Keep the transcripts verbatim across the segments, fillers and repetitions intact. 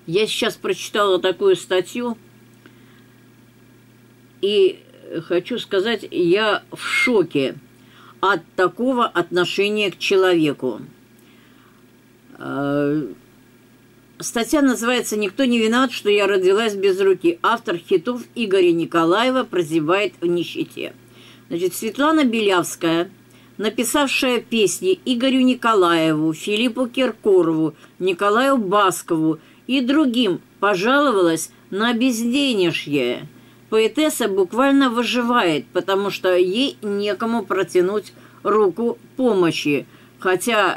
Я сейчас прочитала такую статью, и хочу сказать, я в шоке от такого отношения к человеку. Статья называется «Никто не виноват, что я родилась без руки». Автор хитов Игоря Николаева прозябает в нищете. Значит, Светлана Белявская, написавшая песни Игорю Николаеву, Филиппу Киркорову, Николаю Баскову и другим, пожаловалась на безденежье. Поэтесса буквально выживает, потому что ей некому протянуть руку помощи. Хотя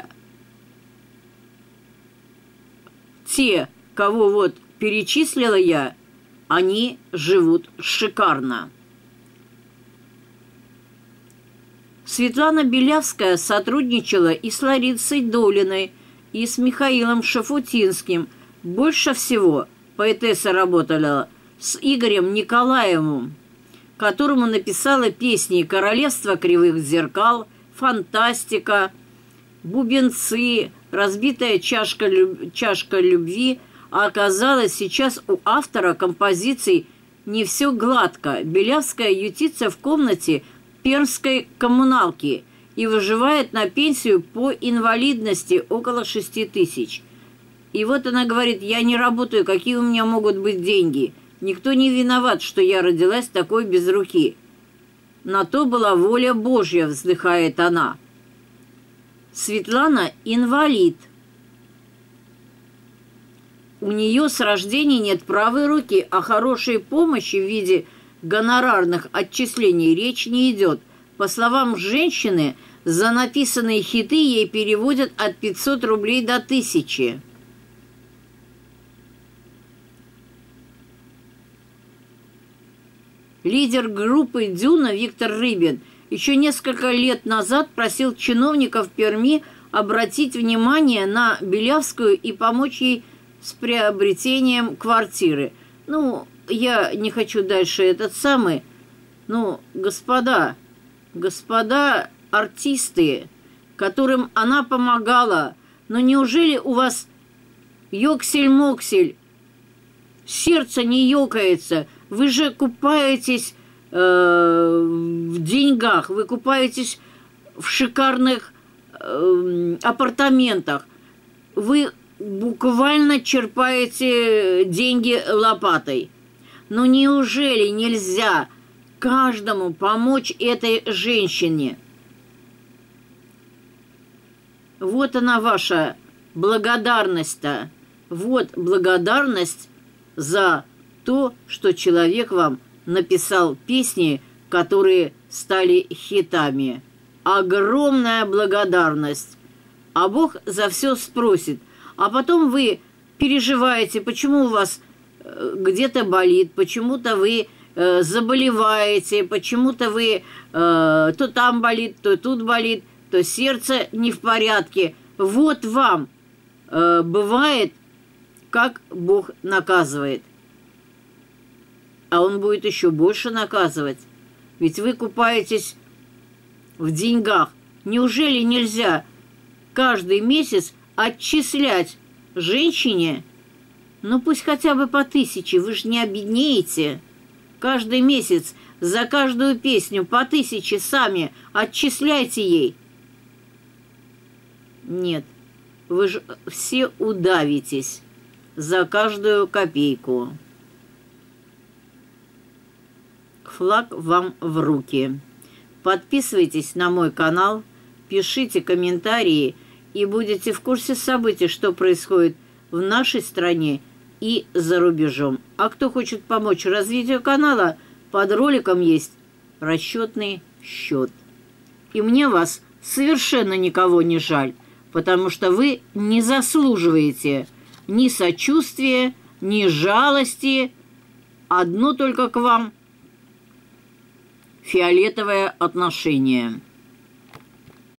те, кого вот перечислила я, они живут шикарно. Светлана Белявская сотрудничала и с Ларисой Долиной, и с Михаилом Шафутинским. Больше всего поэтесса работала с Игорем Николаевым, которому написала песни «Королевство кривых зеркал», «Фантастика», «Бубенцы», «Разбитая чашка, люб... чашка любви». А оказалось, сейчас у автора композиций не все гладко. Белявская ютится в комнате пермской коммуналки и выживает на пенсию по инвалидности около шести тысяч. И вот она говорит: я не работаю, какие у меня могут быть деньги? Никто не виноват, что я родилась такой без руки. На то была воля Божья, вздыхает она. Светлана инвалид. У нее с рождения нет правой руки, о хорошей помощи в виде гонорарных отчислений речь не идет. По словам женщины, за написанные хиты ей переводят от пятисот рублей до тысячи. Лидер группы «Дюна» Виктор Рыбин еще несколько лет назад просил чиновников Перми обратить внимание на Белявскую и помочь ей с приобретением квартиры. Ну, я не хочу дальше этот самый. Ну, господа, господа артисты, которым она помогала, но неужели у вас ёксель-моксель, сердце не ёкается? Вы же купаетесь э, в деньгах, вы купаетесь в шикарных э, апартаментах, вы буквально черпаете деньги лопатой. Но неужели нельзя каждому помочь этой женщине? Вот она ваша благодарность-то. Вот благодарность за то, что человек вам написал песни, которые стали хитами. Огромная благодарность. А Бог за все спросит. А потом вы переживаете, почему у вас где-то болит, почему-то вы э, заболеваете, почему-то вы э, то там болит, то тут болит, то сердце не в порядке. Вот вам э, бывает, как Бог наказывает. А Он будет еще больше наказывать. Ведь вы купаетесь в деньгах. Неужели нельзя каждый месяц отчислять женщине, ну пусть хотя бы по тысяче, вы же не обеднеете. Каждый месяц за каждую песню по тысяче сами отчисляйте ей. Нет, вы же все удавитесь за каждую копейку. Флаг вам в руки. Подписывайтесь на мой канал, пишите комментарии и будете в курсе событий, что происходит в нашей стране и за рубежом. А кто хочет помочь развитию канала, под роликом есть расчетный счет. И мне вас совершенно никого не жаль, потому что вы не заслуживаете ни сочувствия, ни жалости. Одно только к вам фиолетовое отношение.